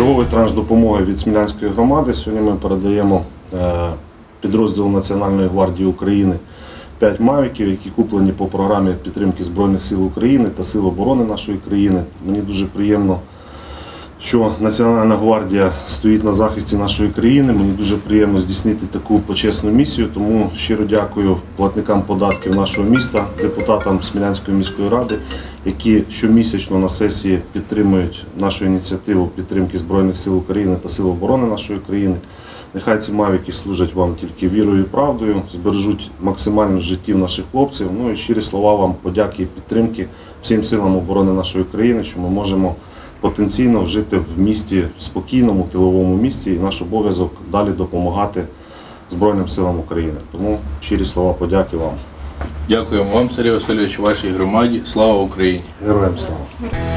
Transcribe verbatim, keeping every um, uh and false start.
Черговий транш допомоги від Смілянської громади. Сьогодні ми передаємо підрозділу Національної гвардії України п'ять мавіків, які куплені по програмі підтримки Збройних сил України та Сил оборони нашої країни. Мені дуже приємно, що Національна гвардія стоїть на захисті нашої країни. Мені дуже приємно здійснити таку почесну місію, тому щиро дякую платникам податків нашого міста, депутатам Смілянської міської ради, які щомісячно на сесії підтримують нашу ініціативу підтримки Збройних сил України та Сил оборони нашої країни. Нехай ці мавіки служать вам тільки вірою і правдою, збережуть максимально життів наших хлопців. Ну і щирі слова вам подяки і підтримки всім силам оборони нашої країни, що ми можемо потенційно жити в місті, спокійному, тиловому місті, і наш обов'язок далі допомагати Збройним силам України. Тому щирі слова подяки вам. Дякуємо вам, Сергій Васильович, вашій громаді. Слава Україні! Героям слава!